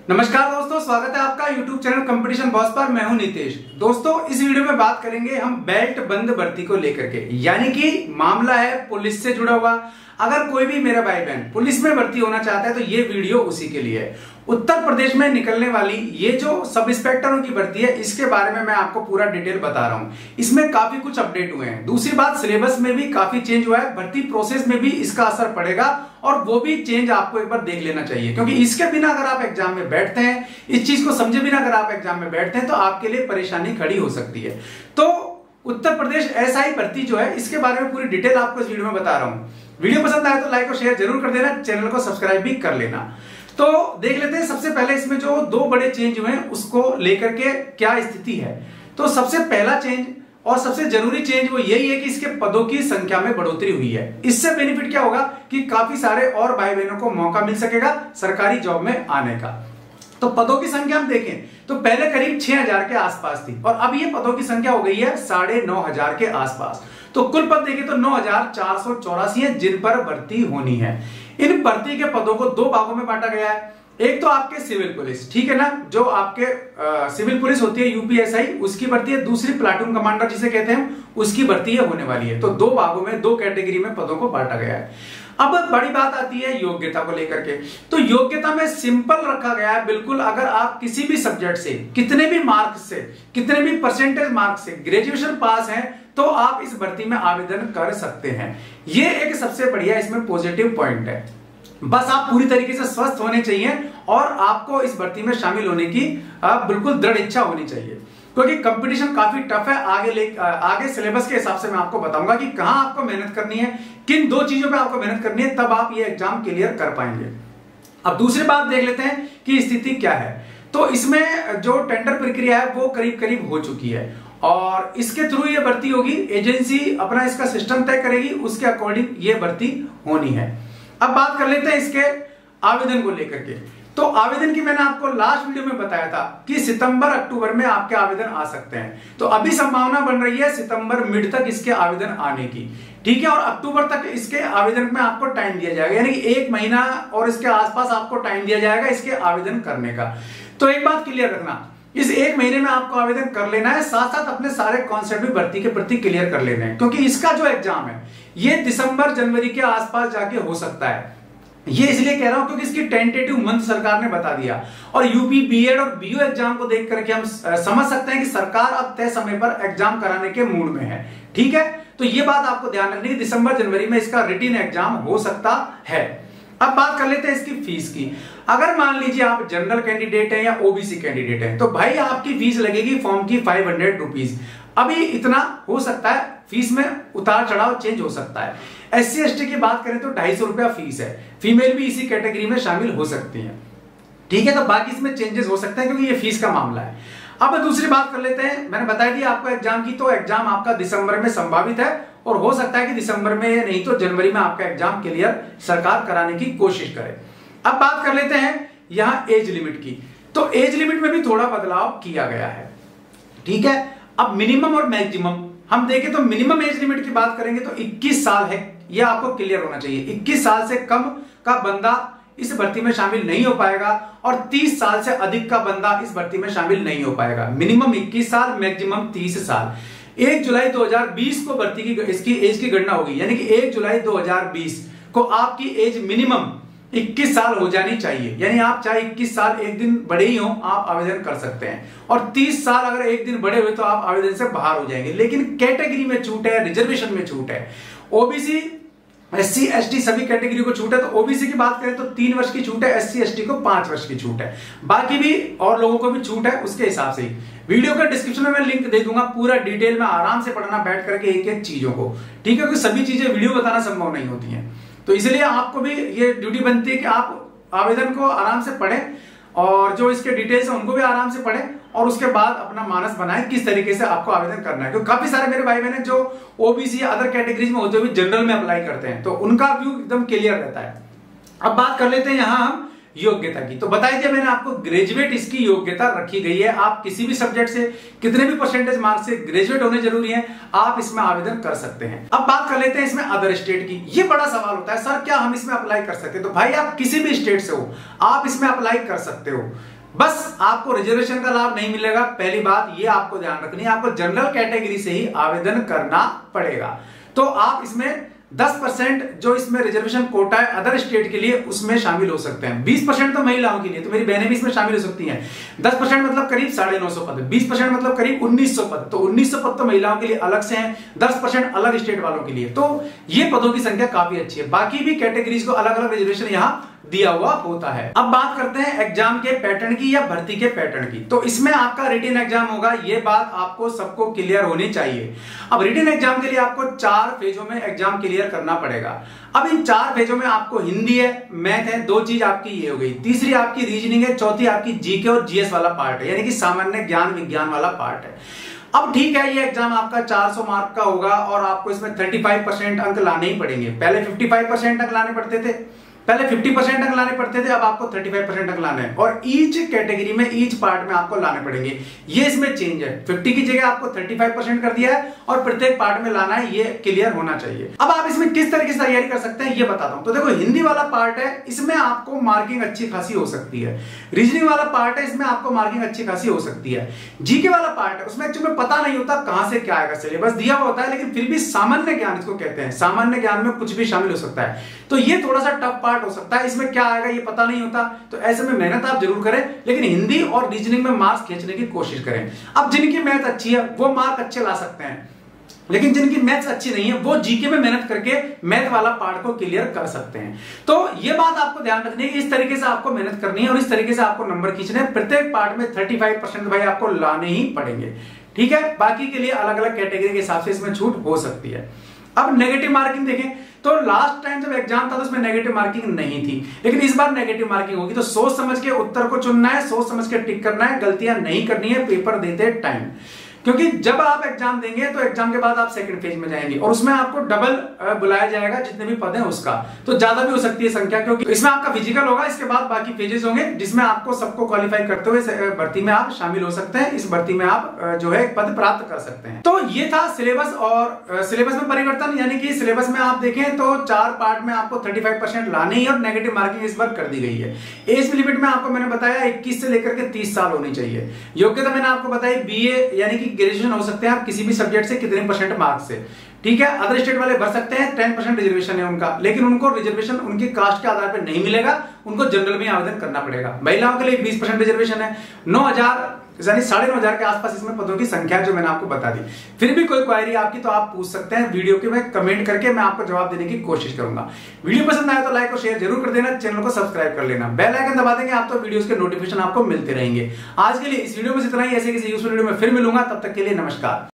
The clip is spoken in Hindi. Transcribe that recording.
नमस्कार दोस्तों, स्वागत है आपका YouTube चैनल कंपटीशन बॉस पर। मैं हूं नितेश। दोस्तों, इस वीडियो में बात करेंगे हम बेल्ट बंद भर्ती को लेकर के, यानी कि मामला है पुलिस से जुड़ा हुआ। अगर कोई भी मेरा भाई बहन पुलिस में भर्ती होना चाहता है तो ये वीडियो उसी के लिए है। उत्तर प्रदेश में निकलने वाली ये जो सब इंस्पेक्टरों की भर्ती है, इसके बारे में मैं आपको पूरा डिटेल बता रहा हूं। इसमें काफी कुछ अपडेट हुए हैं। दूसरी बात, सिलेबस में भी काफी चेंज हुआ है, भर्ती प्रोसेस में भी इसका असर पड़ेगा और वो भी चेंज आपको एक बार देख लेना चाहिए, क्योंकि इसके बिना अगर आप एग्जाम में बैठते हैं, इस चीज को समझे बिना अगर आप एग्जाम में बैठते हैं तो आपके लिए परेशानी खड़ी हो सकती है। तो उत्तर प्रदेश एसआई भर्ती जो है, इसके बारे में पूरी डिटेल आपको इस वीडियो में बता रहा हूं। वीडियो पसंद आए तो लाइक और शेयर जरूर कर देना, चैनल को सब्सक्राइब भी कर लेना। तो देख लेते हैं सबसे पहले इसमें जो दो बड़े चेंज हुए हैं उसको लेकर के क्या स्थिति है। तो सबसे पहला चेंज और सबसे जरूरी चेंज वो यही है कि इसके पदों की संख्या में बढ़ोतरी हुई है। इससे बेनिफिट क्या होगा कि काफी सारे और भाई बहनों को मौका मिल सकेगा सरकारी जॉब में आने का। तो पदों की संख्या हम देखें तो पहले करीब 6000 के आसपास थी और अब ये पदों की संख्या हो गई है 9500 के आसपास। तो कुल पद देखें तो 9484 है जिन पर भर्ती होनी है। इन भर्ती के पदों को दो भागों में बांटा गया है। एक तो आपके सिविल पुलिस, ठीक है ना, जो आपके सिविल पुलिस होती है यूपीएसआई, उसकी भर्ती है। दूसरी प्लाटून कमांडर जिसे कहते हैं, उसकी भर्ती है होने वाली है। तो दो भागों में, दो कैटेगरी में पदों को बांटा गया है। अब बड़ी बात आती है योग्यता को लेकर के। तो योग्यता में सिंपल रखा गया है बिल्कुल। अगर आप किसी भी सब्जेक्ट से, कितने भी मार्क्स से, कितने भी परसेंटेज मार्क्स से ग्रेजुएशन पास हैं, तो आप इस भर्ती में आवेदन कर सकते हैं। ये एक सबसे बढ़िया इसमें पॉजिटिव पॉइंट है। बस आप पूरी तरीके से स्वस्थ होने चाहिए और आपको इस भर्ती में शामिल होने की बिल्कुल दृढ़ इच्छा होनी चाहिए, क्योंकि कंपटीशन काफी टफ है। आगे सिलेबस के हिसाब से मैं आपको बताऊंगा कि कहां आपको मेहनत करनी है, किन दो चीजों पे आपको मेहनत करनी है, तब आप ये एग्जाम क्लियर कर पाएंगे। अब दूसरी बात देख लेते हैं कि स्थिति क्या है। तो इसमें जो टेंडर प्रक्रिया है वो करीब करीब हो चुकी है और इसके थ्रू ये भर्ती होगी। एजेंसी अपना इसका सिस्टम तय करेगी, उसके अकॉर्डिंग ये भर्ती होनी है। अब बात कर लेते हैं इसके आवेदन को लेकर के। तो आवेदन की मैंने आपको लास्ट वीडियो में बताया था कि सितंबर अक्टूबर में आपके आवेदन आ सकते हैं। तो अभी संभावना बन रही है सितंबर मिड तक इसके आवेदन आने की, ठीक है। और अक्टूबर तक इसके आवेदन में आपको टाइम दिया जाएगा, यानी कि 1 महीना और इसके आसपास आपको टाइम दिया जाएगा इसके आवेदन करने का। तो एक बात क्लियर रखना, इस 1 महीने में आपको आवेदन कर लेना है, साथ साथ अपने सारे कॉन्सेप्ट भी भर्ती के प्रति क्लियर कर लेने हैं, क्योंकि इसका जो एग्जाम है ये दिसंबर जनवरी के आसपास जाके हो सकता है। ये इसलिए कह रहा हूं क्योंकि इसकी टेंटेटिव मंथ सरकार ने बता दिया और यूपी बीएड और बीओ एग्जाम को देख करके हम समझ सकते हैं कि सरकार अब तय समय पर एग्जाम कराने के मूड में है, ठीक है। तो ये बात आपको ध्यान रखनी है, दिसंबर जनवरी में इसका रिटन एग्जाम हो सकता है। अब बात कर लेते हैं इसकी फीस की। अगर मान लीजिए आप जनरल कैंडिडेट हैं या ओबीसी कैंडिडेट हैं, तो भाई आपकी फीस लगेगी फॉर्म की 500 रुपीज। अभी इतना हो सकता है, फीस में उतार चढ़ाव चेंज हो सकता है। एससी एसटी की बात करें तो 250 रुपया फीस है। फीमेल भी इसी कैटेगरी में शामिल हो सकती है, ठीक है। तो बाकी इसमें चेंजेस हो सकते हैं क्योंकि ये फीस का मामला है। अब दूसरी बात कर लेते हैं, मैंने बता दिया आपको एग्जाम की। तो एग्जाम आपका दिसंबर में संभावित है और हो सकता है कि दिसंबर में नहीं तो जनवरी में आपका एग्जाम क्लियर सरकार कराने की कोशिश करे। अब बात कर लेते हैं यहां एज लिमिट की। तो एज लिमिट में भी थोड़ा बदलाव किया गया है, ठीक है। अब मिनिमम और मैक्सिमम हम देखें तो मिनिमम एज लिमिट की बात करेंगे तो 21 साल है, यह आपको क्लियर होना चाहिए। 21 साल से कम का बंदा इस भर्ती में शामिल नहीं हो पाएगा और 30 साल से अधिक का बंदा इस भर्ती में शामिल नहीं हो पाएगा। मिनिमम 21 साल, मैक्सिमम 30 साल। 1 जुलाई 2020 को भर्ती की इसकी एज की गणना होगी, यानी कि 1 जुलाई 2020 को आपकी एज मिनिमम 21 साल हो जानी चाहिए। यानी आप चाहे 21 साल एक दिन बड़े ही हो, आप आवेदन कर सकते हैं। और 30 साल अगर एक दिन बड़े हुए तो आप आवेदन से बाहर हो जाएंगे। लेकिन कैटेगरी में छूट है, रिजर्वेशन में छूट है। ओबीसी, एससी एसटी सभी कैटेगरी को छूट है। तो ओबीसी की बात करें तो 3 वर्ष की छूट है, एससी एसटी को 5 वर्ष की छूट है। बाकी भी और लोगों को भी छूट है उसके हिसाब से ही। वीडियो के डिस्क्रिप्शन में मैं लिंक दे दूंगा, पूरा डिटेल में आराम से पढ़ना बैठ करके एक एक चीजों को, ठीक है। क्योंकि सभी चीजें वीडियो बताना संभव नहीं होती है, तो इसलिए आपको भी ये ड्यूटी बनती है कि आप आवेदन को आराम से पढ़ें और जो इसके डिटेल्स हैं उनको भी आराम से पढ़ें और उसके बाद अपना मानस बनाएं किस तरीके से आपको आवेदन करना है। क्योंकि काफी सारे मेरे भाई बहन जो ओबीसी या अदर कैटेगरीज में होते हुए जनरल में अप्लाई करते हैं, तो उनका व्यू एकदम क्लियर रहता है। अब बात कर लेते हैं यहां हम योग्यता की। तो बताई दिया मैंने आपको, ग्रेजुएट इसकी योग्यता रखी गई है। आप किसी भी सब्जेक्ट से, कितने भी परसेंटेज मार्क्स से ग्रेजुएट होने जरूरी है, आप इसमें आवेदन कर सकते हैं। अब बात कर लेते हैं इसमें अदर स्टेट की। ये बड़ा सवाल होता है, सर क्या हम इसमें अप्लाई कर सकते हैं? तो भाई आप किसी भी स्टेट से हो, आप इसमें अप्लाई कर सकते हो। बस आपको रिजर्वेशन का लाभ नहीं मिलेगा। पहली बात ये आपको ध्यान रखनी है, आपको जनरल कैटेगरी से ही आवेदन करना पड़ेगा। तो आप इसमें 10% जो इसमें रिजर्वेशन कोटा है अदर स्टेट के लिए, उसमें शामिल हो सकते हैं। 20% तो महिलाओं के लिए, तो मेरी बहनें भी इसमें शामिल हो सकती हैं। 10% मतलब करीब 950 पद, 20% मतलब करीब 1900 पद। तो 1900 पद तो महिलाओं के लिए अलग से हैं, 10% अलग स्टेट वालों के लिए। तो ये पदों की संख्या काफी अच्छी है। बाकी भी कैटेगरीज को अलग अलग रिजर्वेशन यहां दिया हुआ होता है। अब बात करते हैं एग्जाम के पैटर्न की या भर्ती के पैटर्न की। तो इसमें आपका रिटन एग्जाम होगा, ये बात आपको सबको क्लियर होनी चाहिए। अब रिटन एग्जाम के लिए आपको 4 फेजों में एग्जाम क्लियर करना पड़ेगा। अब इन 4 फेजों में आपको हिंदी है, मैथ है, 2 चीज आपकी ये हो गई, तीसरी आपकी रीजनिंग है, चौथी आपकी जीके और जीएस वाला पार्ट है, यानी कि सामान्य ज्ञान विज्ञान वाला पार्ट है। अब ठीक है, ये एग्जाम आपका 400 मार्क का होगा और आपको इसमें 35% अंक लाने ही पड़ेंगे। पहले 55% अंक लाने पड़ते थे, पहले 50% अंक लाने पड़ते थे, अब आपको 35% अंक लाने हैं और ईच कैटेगरी में, ईच पार्ट में आपको लाने पड़ेंगे। ये इसमें चेंज है, 50 की जगह आपको 35% कर दिया है और प्रत्येक पार्ट में लाना है, ये क्लियर होना चाहिए। अब आप इसमें किस तरीके से तैयारी कर सकते हैं ये बताता हूं। तो देखो, हिंदी वाला पार्ट है, इसमें आपको मार्किंग अच्छी खासी हो सकती है। रीजनिंग वाला पार्ट है, इसमें आपको मार्किंग अच्छी खासी हो सकती है। जीके वाला पार्ट है, उसमें एक्चुअली पता नहीं होता कहां से क्या आएगा, सिलेबस दिया हुआ होता है, लेकिन फिर भी सामान्य ज्ञान इसको कहते हैं, सामान्य ज्ञान में कुछ भी शामिल हो सकता है। तो ये थोड़ा सा टफ पार्ट हो सकता है, इसमें क्या आएगा ये पता नहीं होता। तो ऐसे में मेहनत आप जरूर करें, लेकिन हिंदी और रीजनिंग में मार्क्स खींचने की कोशिश करें। अब जिनकी मैथ अच्छी है वो मार्क अच्छे ला सकते हैं, लेकिन जिनकी मैथ्स अच्छी नहीं है वो जीके में मेहनत करके मैथ वाला पार्ट को क्लियर कर सकते हैं। तो ये बात आपको ध्यान रखनी है, इस तरीके से आपको मेहनत करनी है और इस तरीके से आपको नंबर खींचने हैं। प्रत्येक पार्ट में 35% भाई आपको लाने ही पड़ेंगे, ठीक है। बाकी के लिए अलग अलग कैटेगरी के हिसाब से इसमें छूट हो सकती है। अब नेगेटिव मार्किंग देखें तो लास्ट टाइम जब एग्जाम था तो उसमें नेगेटिव मार्किंग नहीं थी, लेकिन इस बार नेगेटिव मार्किंग होगी। तो सोच समझ के उत्तर को चुनना है, सोच समझ के टिक करना है, गलतियां नहीं करनी है पेपर देते टाइम। क्योंकि जब आप एग्जाम देंगे तो एग्जाम के बाद आप सेकंड फेज में जाएंगे और उसमें आपको डबल बुलाया जाएगा, जितने भी पद हैं उसका, तो ज्यादा भी हो सकती है संख्या, क्योंकि इसमें आपका फिजिकल होगा, इसके बाद बाकी फेजेस होंगे जिसमें आपको सबको क्वालिफाई करते हुए भर्ती में आप शामिल हो सकते हैं। इस भर्ती में आप जो है पद प्राप्त कर सकते हैं। तो ये था सिलेबस और सिलेबस में परिवर्तन, यानी कि सिलेबस में आप देखें तो 4 पार्ट में आपको 35% लाने ही और नेगेटिव मार्किंग इस बार कर दी गई है। एज लिमिट में आपको मैंने बताया 21 से लेकर के 30 साल होनी चाहिए। योग्यता मैंने आपको बताई बीए यानी कि ग्रेजुएशन हो सकते हैं आप किसी भी सब्जेक्ट से कितने % मार्क्स से, ठीक है। अदर स्टेट वाले भर सकते हैं, 10% रिजर्वेशन है उनका, लेकिन उनको रिजर्वेशन उनकी कास्ट के आधार पर नहीं मिलेगा, उनको जनरल में आवेदन करना पड़ेगा। महिलाओं के लिए 20% रिजर्वेशन है। 9000 यानी 9,500 के आसपास इसमें पदों की संख्या जो मैंने आपको बता दी। फिर भी कोई क्वेरी आपकी तो आप पूछ सकते हैं वीडियो के में कमेंट करके, मैं आपको जवाब देने की कोशिश करूंगा। वीडियो पसंद आया तो लाइक और शेयर जरूर कर देना, चैनल को सब्सक्राइब कर लेना, बेल आइकन दबा देंगे आप तो वीडियोस के नोटिफिकेशन आपको मिलते रहेंगे। आज के लिए इस वीडियो में इतना ही, ऐसे किसी यूजफुल वीडियो में फिर मिलूंगा, तब तक के लिए नमस्कार।